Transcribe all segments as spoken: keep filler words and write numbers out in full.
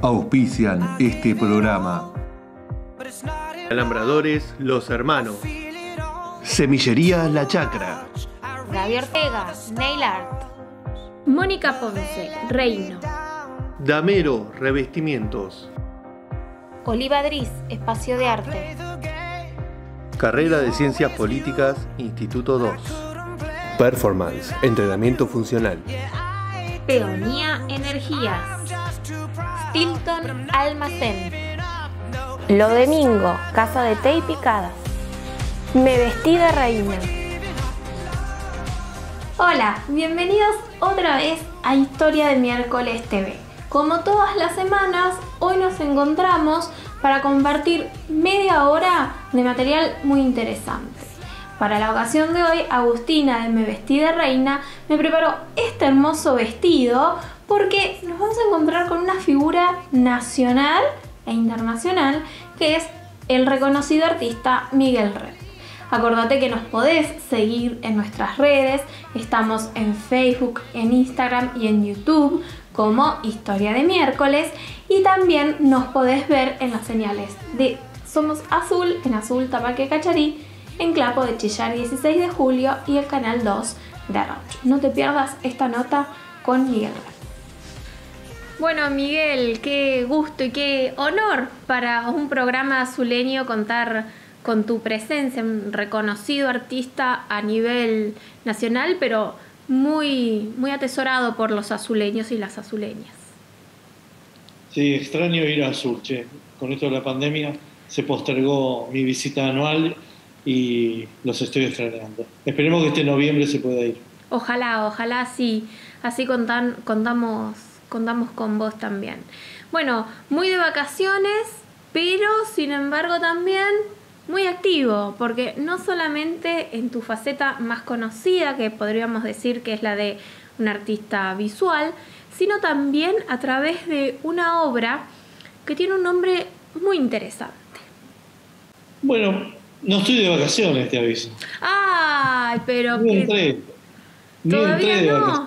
Auspician este programa. Alambradores Los Hermanos. Semillería La Chacra. Gaby Ortega, Nail Art. Mónica Ponce, Reino. Damero Revestimientos. Oliva Dris, Espacio de Arte. Carrera de Ciencias Políticas, Instituto dos. Performance, Entrenamiento Funcional. Peonía Energías. Stilton Almacén. Lo Domingo, Casa de Té y Picadas. Me vestí de reina. Hola, bienvenidos otra vez a Historia de Miércoles T V. Como todas las semanas, hoy nos encontramos para compartir media hora de material muy interesante. Para la ocasión de hoy, Agustina de Me Vestí de Reina me preparó este hermoso vestido porque nos vamos a encontrar con una figura nacional e internacional que es el reconocido artista Miguel Red. Acordate que nos podés seguir en nuestras redes, estamos en Facebook, en Instagram y en YouTube como Historia de Miércoles, y también nos podés ver en las señales de Somos Azul, en Azul Tapaque Cacharí, en Clapo de Chillar dieciséis de julio y el canal dos de Araucho. No te pierdas esta nota con Miguel Red. Bueno, Miguel, qué gusto y qué honor para un programa azuleño contar con tu presencia, un reconocido artista a nivel nacional, pero muy, muy atesorado por los azuleños y las azuleñas. Sí, extraño ir a Azul, che. Con esto de la pandemia se postergó mi visita anual y los estoy extrañando. Esperemos que este noviembre se pueda ir. Ojalá, ojalá sí. Así contan, contamos, contamos con vos también. Bueno, muy de vacaciones, pero sin embargo también muy activo, porque no solamente en tu faceta más conocida, que podríamos decir que es la de un artista visual, sino también a través de una obra que tiene un nombre muy interesante. Bueno, no estoy de vacaciones, te aviso. Ay, pero Ni que... entré. Ni ¿Todavía entré de no? vacaciones.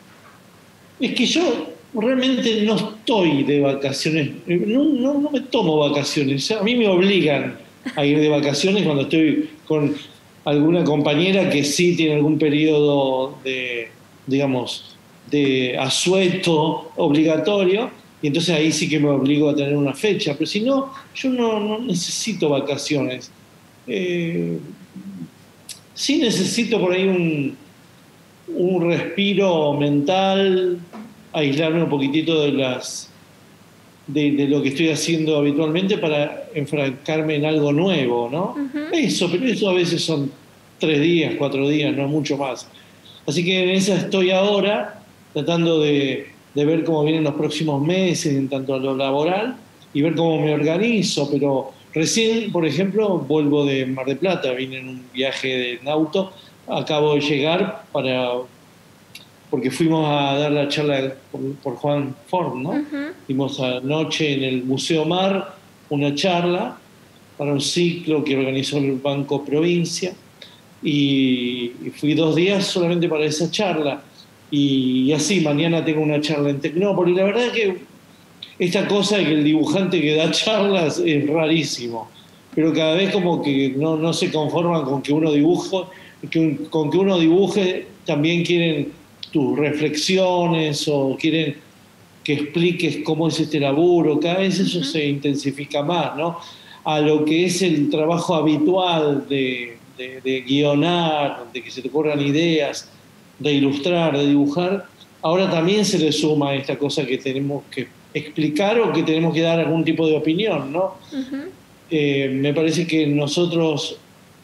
Es que yo realmente no estoy de vacaciones. No, no, no me tomo vacaciones. A mí me obligan a ir de vacaciones cuando estoy con alguna compañera que sí tiene algún periodo de, digamos, de asueto obligatorio, y entonces ahí sí que me obligo a tener una fecha, pero si no, yo no, no necesito vacaciones. Eh, sí necesito por ahí un, un respiro mental, aislarme un poquitito de las De, de lo que estoy haciendo habitualmente para enfrascarme en algo nuevo, ¿no? Uh-huh. Eso, pero eso a veces son tres días, cuatro días, no mucho más. Así que en esa estoy ahora, tratando de, de ver cómo vienen los próximos meses en tanto a lo laboral y ver cómo me organizo, pero recién, por ejemplo, vuelvo de Mar del Plata, vine en un viaje en auto, acabo de llegar para... porque fuimos a dar la charla por, por Juan Ford, ¿no? Uh-huh. Dimos anoche en el Museo Mar una charla para un ciclo que organizó el Banco Provincia, y, y fui dos días solamente para esa charla, y, y así mañana tengo una charla en Tecnópolis. La verdad es que esta cosa de que el dibujante que da charlas es rarísimo, pero cada vez como que no, no se conforman con que uno dibuje, que, con que uno dibuje, también quieren tus reflexiones o quieren que expliques cómo es este laburo. Cada vez eso uh-huh. se intensifica más, ¿no? A lo que es el trabajo habitual de, de, de guionar, de que se te ocurran ideas, de ilustrar, de dibujar, ahora también se le suma esta cosa que tenemos que explicar o que tenemos que dar algún tipo de opinión, ¿no? Uh-huh. Eh, me parece que nosotros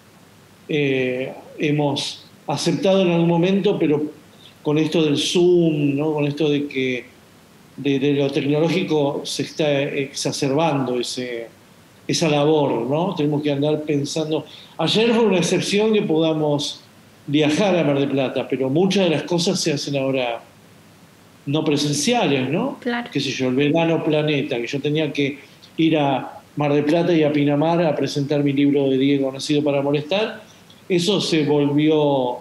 eh, hemos aceptado en algún momento, pero con esto del Zoom, ¿no? Con esto de que de, de lo tecnológico se está exacerbando ese, esa labor, ¿no? Tenemos que andar pensando. Ayer fue una excepción que podamos viajar a Mar del Plata, pero muchas de las cosas se hacen ahora no presenciales, ¿no? Claro. Qué sé yo, el Verano Planeta, que yo tenía que ir a Mar del Plata y a Pinamar a presentar mi libro de Diego Nacido para Molestar. Eso se volvió...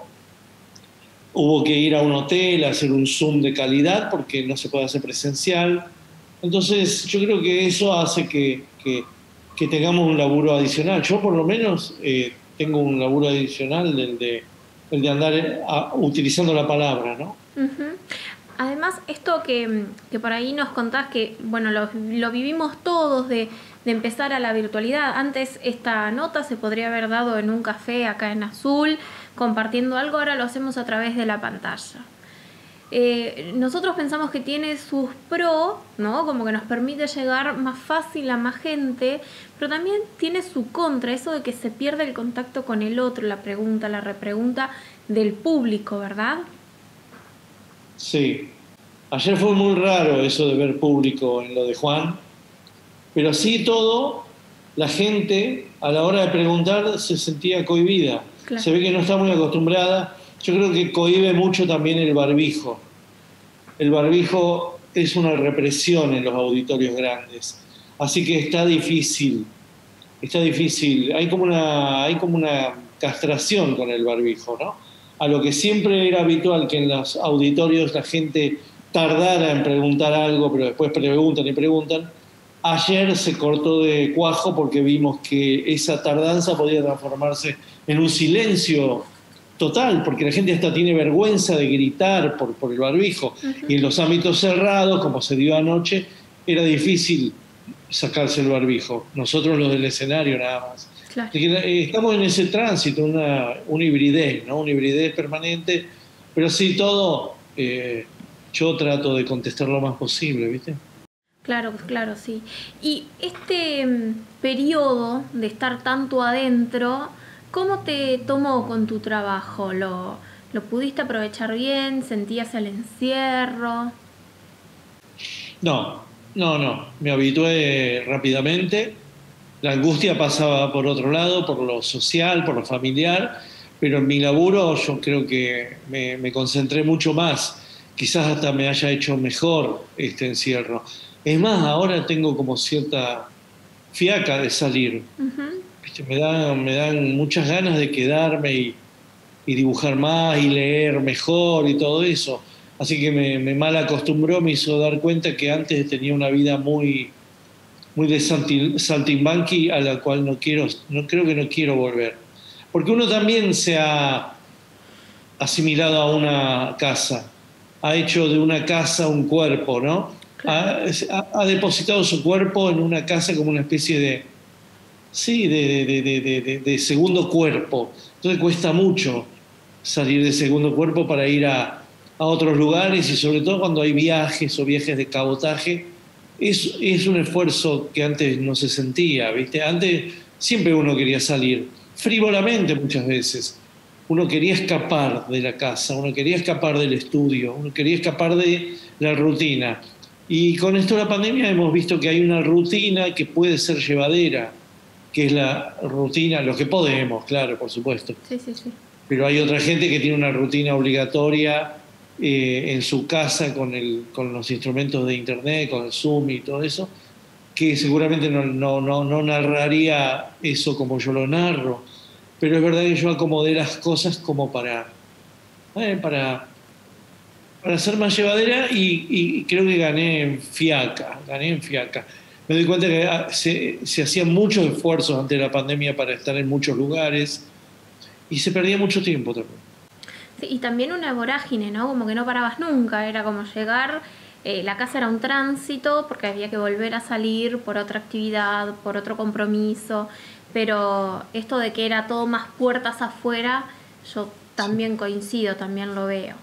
Hubo que ir a un hotel a hacer un Zoom de calidad porque no se puede hacer presencial. Entonces yo creo que eso hace que, que, que tengamos un laburo adicional. Yo por lo menos eh, tengo un laburo adicional del de, el de andar a, utilizando la palabra, ¿no? Uh-huh. Además, esto que, que por ahí nos contás, que bueno, lo, lo vivimos todos de, de empezar a la virtualidad. Antes esta nota se podría haber dado en un café acá en Azul, compartiendo algo, ahora lo hacemos a través de la pantalla. Eh, nosotros pensamos que tiene sus pros, ¿no? Como que nos permite llegar más fácil a más gente, pero también tiene su contra, eso de que se pierde el contacto con el otro, la pregunta, la repregunta del público, ¿verdad? Sí. Ayer fue muy raro eso de ver público en lo de Juan, pero así todo, la gente a la hora de preguntar se sentía cohibida. Claro. Se ve que no está muy acostumbrada. Yo creo que cohíbe mucho también el barbijo. El barbijo es una represión en los auditorios grandes. Así que está difícil. Está difícil. Hay como una, hay como una castración con el barbijo, ¿no? A lo que siempre era habitual que en los auditorios la gente tardara en preguntar algo, pero después preguntan y preguntan. Ayer se cortó de cuajo porque vimos que esa tardanza podía transformarse en un silencio total, porque la gente hasta tiene vergüenza de gritar por, por el barbijo. Uh-huh. Y en los ámbitos cerrados, como se dio anoche, era difícil sacarse el barbijo. Nosotros los del escenario nada más. Claro. Estamos en ese tránsito, una, una hibridez, ¿no? Una hibridez permanente, pero sí todo, eh, yo trato de contestar lo más posible, ¿viste? Claro, claro, sí. Y este um, periodo de estar tanto adentro, ¿cómo te tomó con tu trabajo? ¿Lo, lo pudiste aprovechar bien? ¿Sentías el encierro? No, no, no. Me habitué rápidamente. La angustia pasaba por otro lado, por lo social, por lo familiar, pero en mi laburo yo creo que me, me concentré mucho más. Quizás hasta me haya hecho mejor este encierro. Es más, ahora tengo como cierta fiaca de salir. Uh-huh. Me dan, me dan muchas ganas de quedarme y, y dibujar más y leer mejor y todo eso. Así que me, me mal acostumbró, me hizo dar cuenta que antes tenía una vida muy, muy de saltimbanqui a la cual no quiero, no creo que no quiero volver. Porque uno también se ha asimilado a una casa, ha hecho de una casa un cuerpo, ¿no? Ha, ha depositado su cuerpo en una casa como una especie de, sí, de, de, de, de, de, de segundo cuerpo. Entonces cuesta mucho salir de segundo cuerpo para ir a, a otros lugares, y sobre todo cuando hay viajes o viajes de cabotaje, es, es un esfuerzo que antes no se sentía, ¿viste? Antes siempre uno quería salir, frívolamente muchas veces. Uno quería escapar de la casa, uno quería escapar del estudio, uno quería escapar de la rutina. Y con esto de la pandemia hemos visto que hay una rutina que puede ser llevadera, que es la rutina, lo que podemos, claro, por supuesto. Sí, sí, sí. Pero hay otra gente que tiene una rutina obligatoria eh, en su casa con, el, con los instrumentos de internet, con el Zoom y todo eso, que seguramente no, no, no, no narraría eso como yo lo narro. Pero es verdad que yo acomodé las cosas como para... Eh, para para ser más llevadera, y, y creo que gané en fiaca, gané en fiaca. Me doy cuenta que se, se hacían muchos esfuerzos ante la pandemia para estar en muchos lugares y se perdía mucho tiempo también. Sí, y también una vorágine, ¿no? Como que no parabas nunca, era como llegar, eh, la casa era un tránsito porque había que volver a salir por otra actividad, por otro compromiso, pero esto de que era todo más puertas afuera, yo también coincido, también lo veo.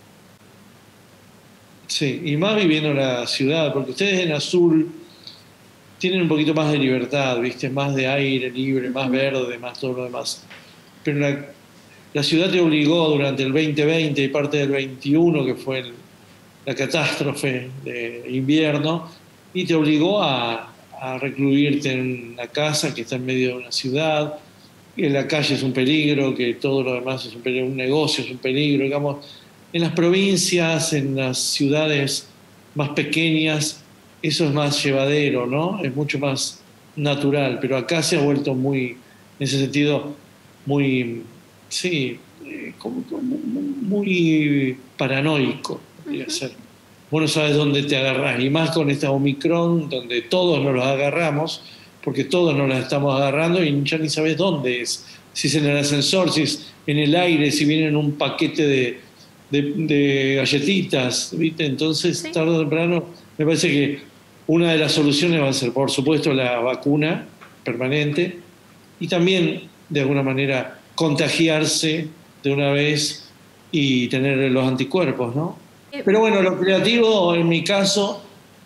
Sí, y más viviendo en la ciudad, porque ustedes en Azul tienen un poquito más de libertad, ¿viste? Más de aire libre, más verde, más todo lo demás. Pero la, la ciudad te obligó durante el veinte veinte y parte del veintiuno, que fue el, la catástrofe de invierno, y te obligó a, a recluirte en una casa que está en medio de una ciudad, que la calle es un peligro, que todo lo demás es un peligro, un negocio es un peligro, digamos. En las provincias, en las ciudades más pequeñas, eso es más llevadero, ¿no? Es mucho más natural, pero acá se ha vuelto muy, en ese sentido, muy, sí, como, como muy paranoico, podría ser. vos no sabes dónde te agarrás, y más con esta Omicron, donde todos nos los agarramos, porque todos nos las estamos agarrando y ya ni sabes dónde es, si es en el ascensor, si es en el aire, si viene en un paquete de, de, de galletitas, ¿viste? Entonces, sí. tarde o temprano, me parece que una de las soluciones va a ser, por supuesto, la vacuna permanente y también, de alguna manera, contagiarse de una vez y tener los anticuerpos, ¿no? Pero bueno, lo creativo, en mi caso,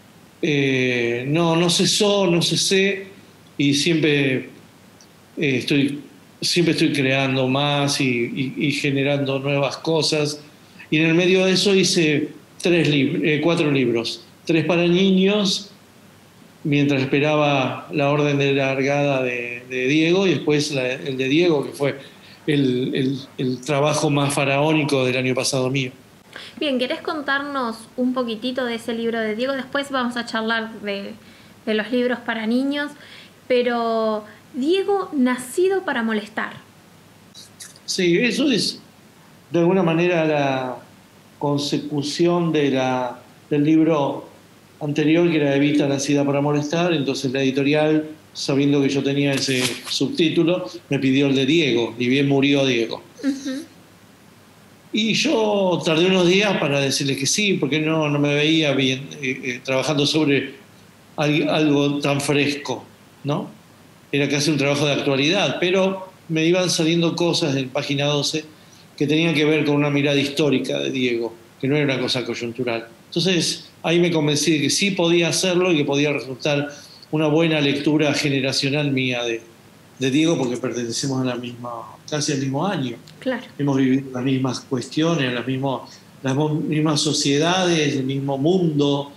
eh, no, no cesó, no cesé y siempre eh, estoy, siempre estoy creando más y, y, y generando nuevas cosas. Y en el medio de eso hice tres lib- eh, cuatro libros, tres para niños, mientras esperaba la orden de largada de, de Diego, y después la, el de Diego, que fue el, el, el trabajo más faraónico del año pasado mío. Bien, ¿querés contarnos un poquitito de ese libro de Diego? Después vamos a charlar de, de los libros para niños, pero Diego, nacido para molestar. Sí, eso es de alguna manera la consecución de la, del libro anterior, que era Evita, nacida para molestar. Entonces la editorial, sabiendo que yo tenía ese subtítulo, me pidió el de Diego, y bien murió Diego. Uh-huh. Y yo tardé unos días para decirles que sí, porque no, no me veía bien eh, eh, trabajando sobre algo, algo tan fresco, ¿no? Era casi un trabajo de actualidad, pero me iban saliendo cosas en Página doce que tenían que ver con una mirada histórica de Diego, que no era una cosa coyuntural. Entonces ahí me convencí de que sí podía hacerlo y que podía resultar una buena lectura generacional mía de, de Diego, porque pertenecemos a la misma, casi al mismo año. Claro. Hemos vivido las mismas cuestiones, las, mismos, las mismas sociedades, el mismo mundo,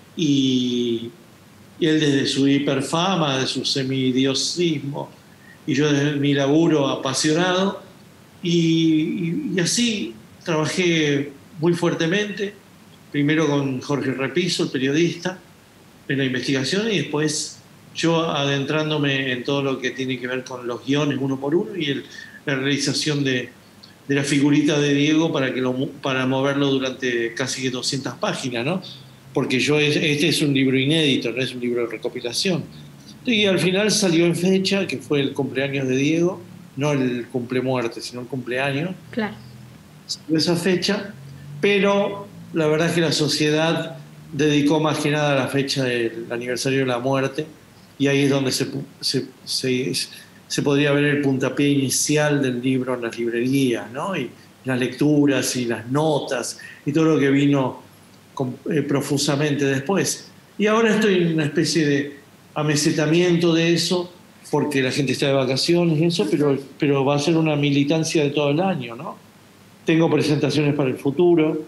y, y él desde su hiperfama, de su semidiosismo, y yo desde mi laburo apasionado, y, y, y así trabajé muy fuertemente, primero con Jorge Repiso, el periodista, en la investigación, y después yo adentrándome en todo lo que tiene que ver con los guiones uno por uno y el, la realización de, de la figurita de Diego para, que lo, para moverlo durante casi doscientas páginas, ¿no? Porque yo es, este es un libro inédito, no es un libro de recopilación. Y al final salió en fecha, que fue el cumpleaños de Diego, no el cumplemuerte, sino el cumpleaños. Claro. Salió esa fecha, pero la verdad es que la sociedad dedicó más que nada a la fecha del aniversario de la muerte, y ahí es donde se, se, se, se podría ver el puntapié inicial del libro en las librerías, ¿no? Y las lecturas y las notas y todo lo que vino con, eh, profusamente después. Y ahora estoy en una especie de amesetamiento de eso, porque la gente está de vacaciones y eso, pero, pero va a ser una militancia de todo el año, ¿no? Tengo presentaciones para el futuro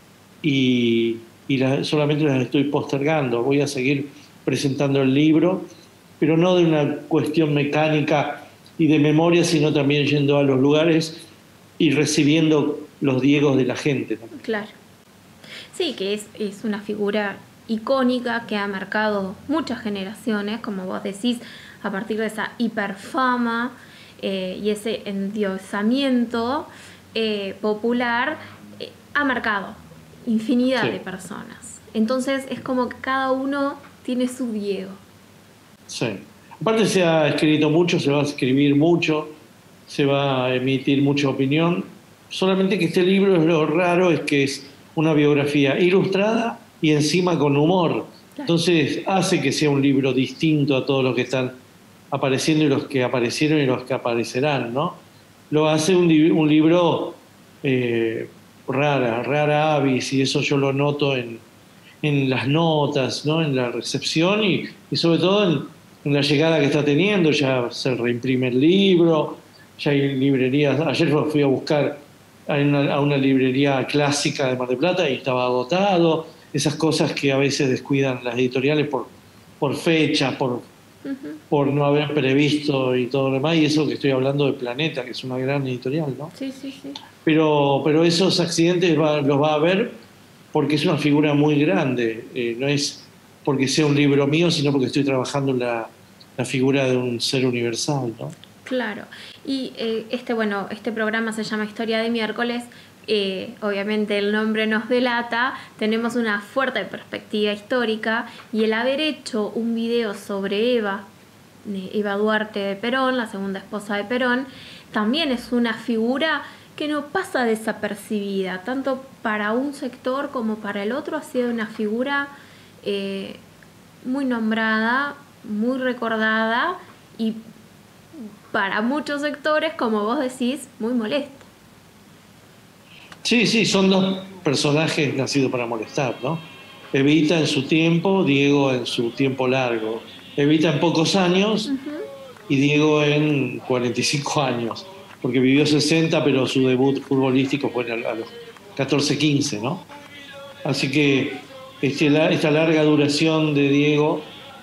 y, y la, solamente las estoy postergando. Voy a seguir presentando el libro, pero no de una cuestión mecánica y de memoria, sino también yendo a los lugares y recibiendo los Diegos de la gente, ¿no? Claro. Sí, que es, es una figura icónica que ha marcado muchas generaciones, como vos decís, a partir de esa hiperfama eh, y ese endiosamiento eh, popular, eh, ha marcado infinidad sí. de personas. Entonces es como que cada uno tiene su Diego. Sí. Aparte se ha escrito mucho, se va a escribir mucho, se va a emitir mucha opinión. Solamente que este libro, es lo raro, es que es una biografía ilustrada y encima con humor. Claro. Entonces hace que sea un libro distinto a todos los que están apareciendo y los que aparecieron y los que aparecerán, ¿no? Lo hace un, un libro eh, rara, rara avis, y eso yo lo noto en, en las notas, ¿no? En la recepción y, y sobre todo en, en la llegada que está teniendo. Ya se reimprime el libro, ya hay librerías. Ayer fui a buscar a una, a una librería clásica de Mar del Plata y estaba agotado. Esas cosas que a veces descuidan las editoriales por, por fecha, por, uh-huh. por no haber previsto y todo lo demás. Y eso que estoy hablando de Planeta, que es una gran editorial, ¿no? Sí, sí, sí. Pero, pero esos accidentes va, los va a haber porque es una figura muy grande. Eh, no es porque sea un libro mío, sino porque estoy trabajando en la, la figura de un ser universal, ¿no? Claro. Y eh, este, bueno, este programa se llama Historia de Miércoles. eh, obviamente el nombre nos delata, tenemos una fuerte perspectiva histórica, y el haber hecho un video sobre Eva, Eva Duarte de Perón, la segunda esposa de Perón, también es una figura que no pasa desapercibida, tanto para un sector como para el otro. Ha sido una figura eh, muy nombrada, muy recordada, y para muchos sectores, como vos decís, muy molesta. Sí, sí, son dos personajes nacidos para molestar, ¿no? Evita en su tiempo, Diego en su tiempo largo. Evita en pocos años uh-huh. y Diego en cuarenta y cinco años, porque vivió sesenta, pero su debut futbolístico fue a los catorce, quince, ¿no? Así que este, esta larga duración de Diego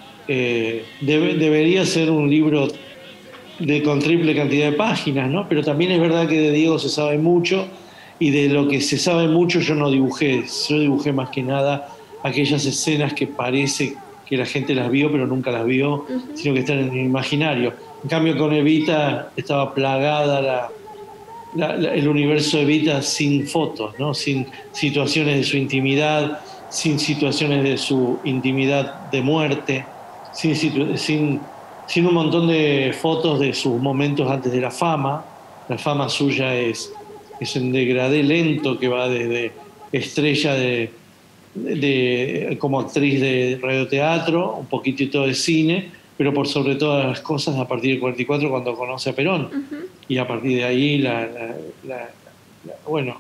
eh, debe, debería ser un libro de, con triple cantidad de páginas, ¿no? Pero también es verdad que de Diego se sabe mucho, y de lo que se sabe mucho yo no dibujé. Yo dibujé más que nada aquellas escenas que parece que la gente las vio, pero nunca las vio, uh-huh. sino que están en el imaginario. En cambio, con Evita estaba plagada la, la, la, el universo de Evita sin fotos, ¿no? Sin situaciones de su intimidad, sin situaciones de su intimidad de muerte, sin, situ- sin, sin un montón de fotos de sus momentos antes de la fama. La fama suya es, es un degradé lento que va desde estrella de, de, de, como actriz de radioteatro, un poquitito de cine, pero por sobre todas las cosas a partir del cuarenta y cuatro, cuando conoce a Perón. Uh-huh. Y a partir de ahí, la, la, la, la, bueno,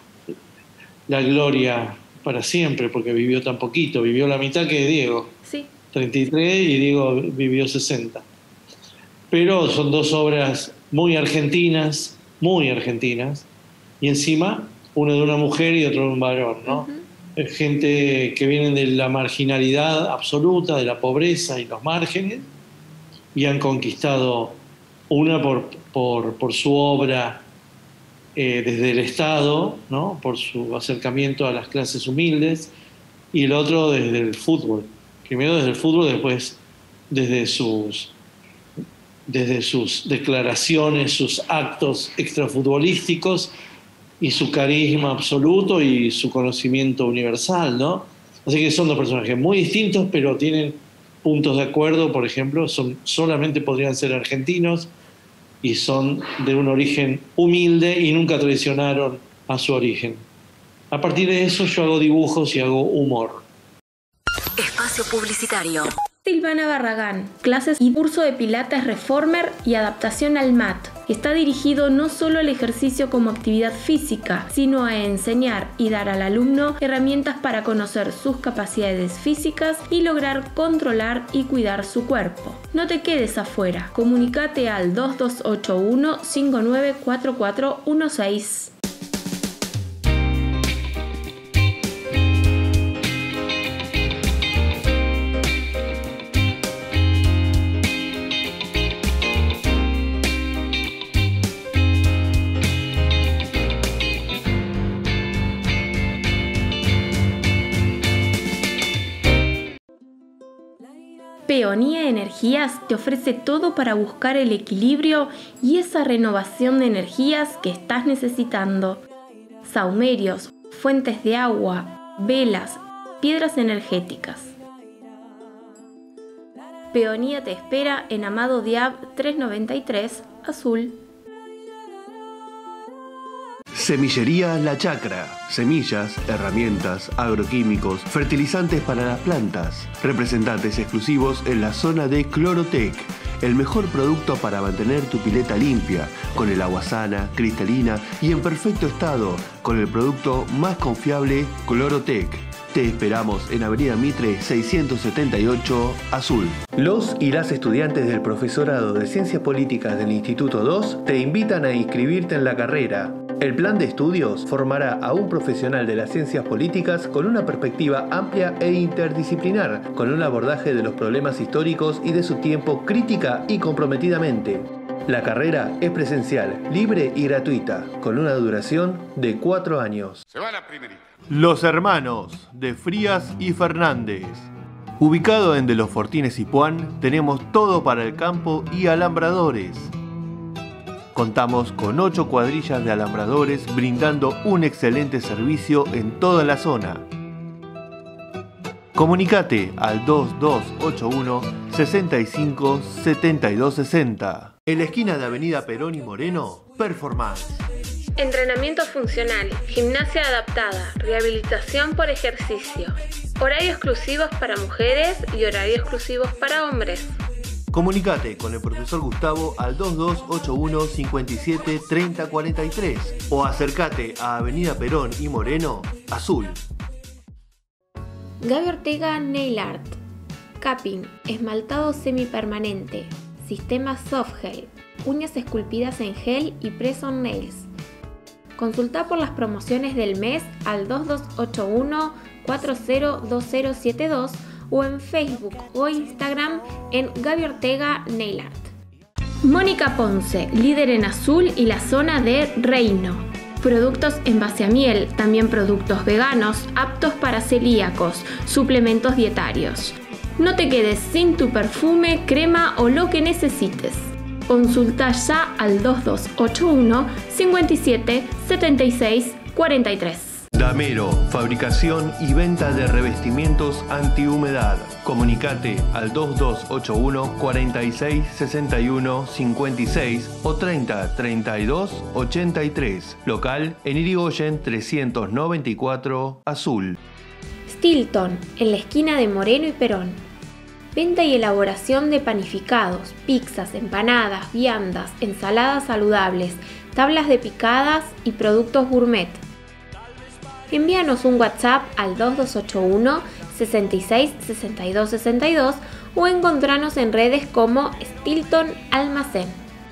la gloria para siempre, porque vivió tan poquito. Vivió la mitad que Diego. Sí. treinta y tres, y Diego vivió sesenta. Pero son dos obras muy argentinas, muy argentinas, y encima uno de una mujer y otro de un varón, ¿no? Uh-huh. Gente que vienen de la marginalidad absoluta, de la pobreza y los márgenes, y han conquistado, una por, por, por su obra eh, desde el Estado, ¿no? Por su acercamiento a las clases humildes, y el otro desde el fútbol. Primero desde el fútbol, después desde sus, desde sus declaraciones, sus actos extrafutbolísticos, y su carisma absoluto y su conocimiento universal, ¿no? Así que son dos personajes muy distintos, pero tienen puntos de acuerdo. Por ejemplo, son, solamente podrían ser argentinos, y son de un origen humilde y nunca traicionaron a su origen. A partir de eso yo hago dibujos y hago humor. Espacio publicitario. Silvana Barragán, clases y curso de Pilates Reformer y adaptación al mat. Está dirigido no solo al ejercicio como actividad física, sino a enseñar y dar al alumno herramientas para conocer sus capacidades físicas y lograr controlar y cuidar su cuerpo. No te quedes afuera. Comunícate al dos dos ocho uno, cinco nueve cuatro cuatro uno seis. Peonía Energías te ofrece todo para buscar el equilibrio y esa renovación de energías que estás necesitando. Saumerios, fuentes de agua, velas, piedras energéticas. Peonía te espera en Amado Diab trescientos noventa y tres, Azul. Semillería La Chacra. Semillas, herramientas, agroquímicos, fertilizantes para las plantas. Representantes exclusivos en la zona de Clorotec. El mejor producto para mantener tu pileta limpia, con el agua sana, cristalina y en perfecto estado, con el producto más confiable Clorotec. Te esperamos en Avenida Mitre seiscientos setenta y ocho, Azul. Los y las estudiantes del Profesorado de Ciencias Políticas del Instituto dos te invitan a inscribirte en la carrera. El plan de estudios formará a un profesional de las ciencias políticas con una perspectiva amplia e interdisciplinar, con un abordaje de los problemas históricos y de su tiempo crítica y comprometidamente. La carrera es presencial, libre y gratuita, con una duración de cuatro años. Se va la primerita. Los Hermanos, de Frías y Fernández. Ubicado en De los Fortines y Puan, tenemos todo para el campo y alambradores. Contamos con ocho cuadrillas de alambradores brindando un excelente servicio en toda la zona. Comunicate al dos dos ocho uno, sesenta y cinco, setenta y dos sesenta. En la esquina de Avenida Perón y Moreno, Performance. Entrenamiento funcional, gimnasia adaptada, rehabilitación por ejercicio, horario exclusivos para mujeres y horario exclusivos para hombres. Comunicate con el profesor Gustavo al dos dos ocho uno, cincuenta y siete, treinta cuarenta y tres o acércate a Avenida Perón y Moreno, Azul. Gaby Ortega Nail Art. Capping, esmaltado semipermanente, sistema soft gel, uñas esculpidas en gel y press on nails. Consulta por las promociones del mes al dos dos ocho uno, cuatro cero dos cero siete dos o en Facebook o Instagram en Gaby Ortega Nail Art. Mónica Ponce, líder en azul y la zona de Reino. Productos en base a miel, también productos veganos, aptos para celíacos, suplementos dietarios. No te quedes sin tu perfume, crema o lo que necesites. Consulta ya al dos dos ocho uno, cincuenta y siete, setenta y seis, cuarenta y tres. Damero, fabricación y venta de revestimientos antihumedad. Comunicate al dos dos ocho uno, cuarenta y seis, sesenta y uno, cincuenta y seis o treinta, treinta y dos, ochenta y tres. Local en Irigoyen trescientos noventa y cuatro, Azul. Stilton, en la esquina de Moreno y Perón. Venta y elaboración de panificados, pizzas, empanadas, viandas, ensaladas saludables, tablas de picadas y productos gourmet. Envíanos un WhatsApp al dos dos ocho uno, sesenta y seis, sesenta y dos sesenta y dos o encontranos en redes como Stilton Almacén.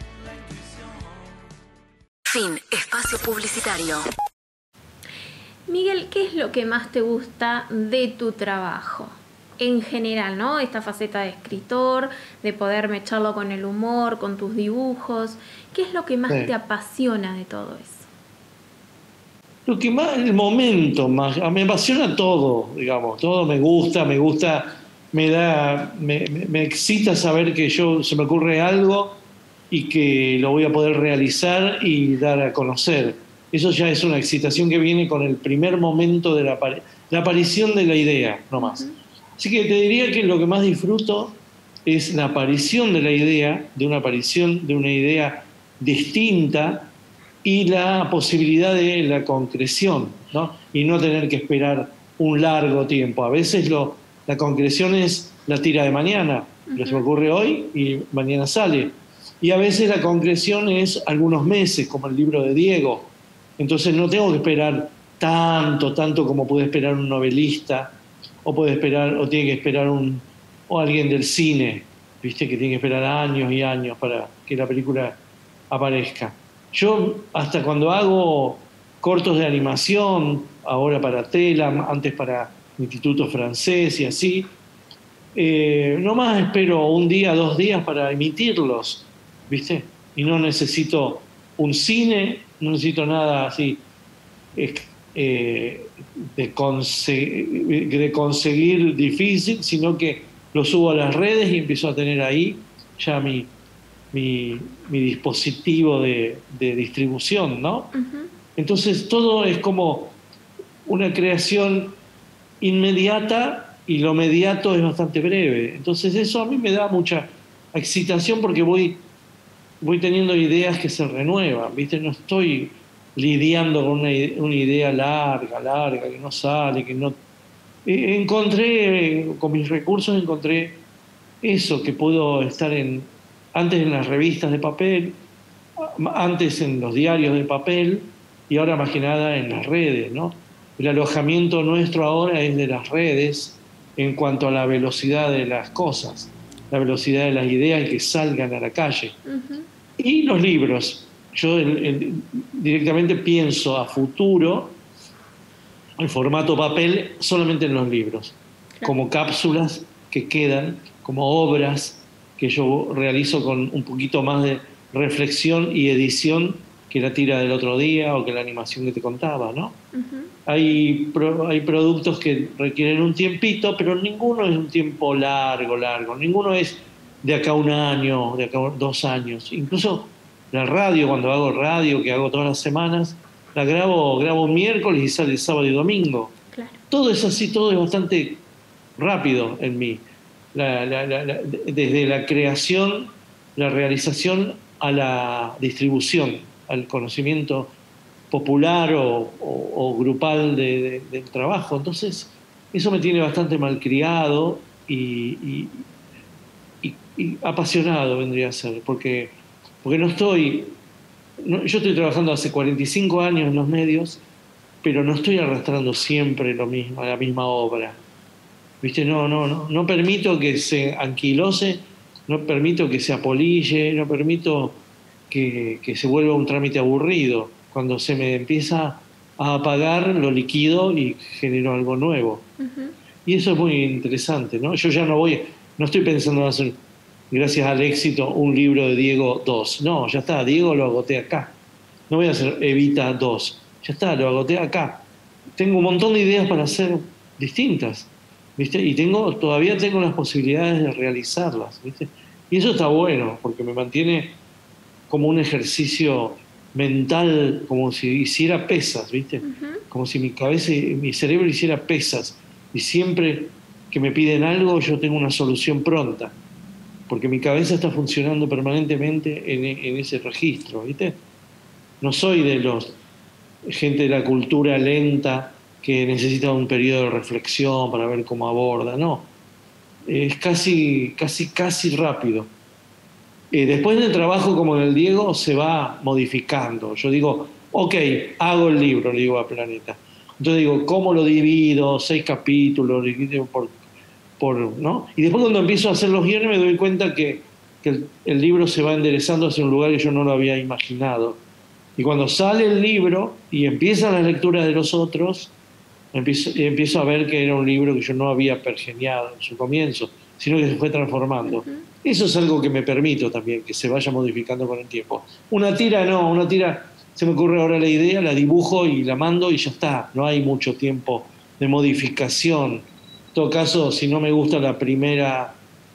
Fin. Espacio publicitario. Miguel, ¿qué es lo que más te gusta de tu trabajo? En general, ¿no? Esta faceta de escritor, de poder mecharlo con el humor, con tus dibujos. ¿Qué es lo que más sí. te apasiona de todo eso? Lo que más, el momento más, me apasiona todo, digamos, todo me gusta, me gusta, me da, me, me, me excita saber que yo se me ocurre algo y que lo voy a poder realizar y dar a conocer. Eso ya es una excitación que viene con el primer momento de la, la aparición de la idea, no más. Uh-huh. Así que te diría que lo que más disfruto es la aparición de la idea, de una aparición de una idea distinta, y la posibilidad de la concreción, ¿no? Y no tener que esperar un largo tiempo. A veces lo, la concreción es la tira de mañana, uh-huh. lo que se me ocurre hoy y mañana sale. Y a veces la concreción es algunos meses, como el libro de Diego. Entonces no tengo que esperar tanto, tanto como puede esperar un novelista, o puede esperar, o tiene que esperar un, o alguien del cine, ¿viste? Que tiene que esperar años y años para que la película aparezca. Yo, hasta cuando hago cortos de animación, ahora para Telam, antes para el Instituto Francés y así, eh, nomás espero un día, dos días para emitirlos, ¿viste? Y no necesito un cine, no necesito nada así eh, de, conseguir, de conseguir difícil, sino que lo subo a las redes y empiezo a tener ahí ya mi... Mi, mi dispositivo de, de distribución, ¿no? Uh-huh. Entonces todo es como una creación inmediata y lo mediato es bastante breve. Entonces eso a mí me da mucha excitación porque voy, voy teniendo ideas que se renuevan, ¿viste? No estoy lidiando con una, una idea larga, larga, que no sale, que no... Encontré, con mis recursos encontré eso, que puedo estar en... Antes en las revistas de papel, antes en los diarios de papel y ahora más que nada en las redes, ¿no? El alojamiento nuestro ahora es de las redes en cuanto a la velocidad de las cosas, la velocidad de las ideas que salgan a la calle. Uh-huh. Y los libros. Yo el, el, directamente pienso a futuro el formato papel solamente en los libros, claro. Como cápsulas que quedan, como obras que yo realizo con un poquito más de reflexión y edición que la tira del otro día o que la animación que te contaba, ¿no? Uh-huh. Hay, pro, hay productos que requieren un tiempito, pero ninguno es un tiempo largo, largo. Ninguno es de acá un año, de acá dos años. Incluso La radio, cuando hago radio, que hago todas las semanas, la grabo, grabo miércoles y sale sábado y domingo. Claro. Todo es así, todo es bastante rápido en mí. La, la, la, la, desde la creación, la realización a la distribución, al conocimiento popular o, o, o grupal de, de, del trabajo. Entonces, eso me tiene bastante malcriado y, y, y, y apasionado, vendría a ser, porque, porque no estoy... No, yo estoy trabajando hace cuarenta y cinco años en los medios, pero no estoy arrastrando siempre lo mismo, la misma obra. ¿Viste? No, no, no, no permito que se anquilose, no permito que se apolille, no permito que, que se vuelva un trámite aburrido. Cuando se me empieza a apagar, lo liquido y genero algo nuevo. Uh-huh. Y eso es muy interesante, ¿no? Yo ya no voy, no estoy pensando en hacer, gracias al éxito, un libro de Diego dos. No, ya está, Diego lo agoté acá. No voy a hacer Evita dos. Ya está, lo agoté acá. Tengo un montón de ideas para hacer distintas, ¿viste? Y tengo, todavía tengo las posibilidades de realizarlas, ¿viste? Y eso está bueno, porque me mantiene como un ejercicio mental, como si hiciera pesas, ¿viste? Uh-huh. Como si mi cabeza y mi cerebro hiciera pesas. Y siempre que me piden algo, yo tengo una solución pronta. Porque mi cabeza está funcionando permanentemente en, en ese registro, ¿viste? No soy de los gente de la cultura lenta que necesita un periodo de reflexión para ver cómo aborda, no. Es casi, casi, casi rápido. Eh, después del trabajo como en el Diego se va modificando. Yo digo, ok, hago el libro, le digo a Planeta. Entonces digo, ¿cómo lo divido? Seis capítulos, divido por, por, ¿no? Y después cuando empiezo a hacer los guiones me doy cuenta que, que el, el libro se va enderezando hacia un lugar que yo no lo había imaginado. Y cuando sale el libro y empiezan las lecturas de los otros, empiezo, empiezo a ver que era un libro que yo no había pergeñado en su comienzo, sino que se fue transformando. Uh-huh. Eso es algo que me permito también, que se vaya modificando con el tiempo. Una tira no, una tira, se me ocurre ahora la idea, la dibujo y la mando y ya está. No hay mucho tiempo de modificación. En todo caso, si no me gusta la primera,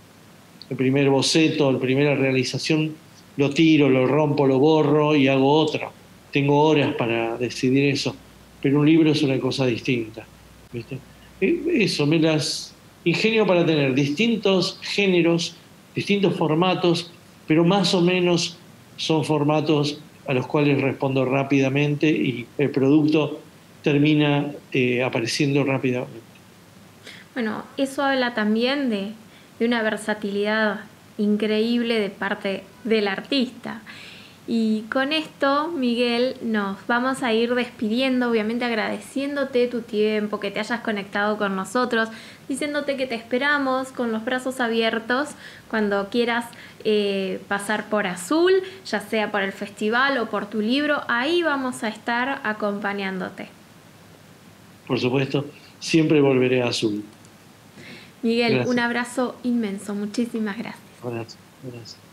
el primer boceto, la primera realización, lo tiro, lo rompo, lo borro y hago otro. Tengo horas para decidir eso. Pero un libro es una cosa distinta, ¿viste? Eso, me las ingenio para tener distintos géneros, distintos formatos, pero más o menos son formatos a los cuales respondo rápidamente y el producto termina eh, apareciendo rápidamente. Bueno, eso habla también de, de una versatilidad increíble de parte del artista. Y con esto, Miguel, nos vamos a ir despidiendo, obviamente agradeciéndote tu tiempo, que te hayas conectado con nosotros, diciéndote que te esperamos con los brazos abiertos cuando quieras eh, pasar por Azul, ya sea por el festival o por tu libro, ahí vamos a estar acompañándote. Por supuesto, siempre volveré a Azul. Miguel, gracias. Un abrazo inmenso, muchísimas gracias. Gracias, gracias.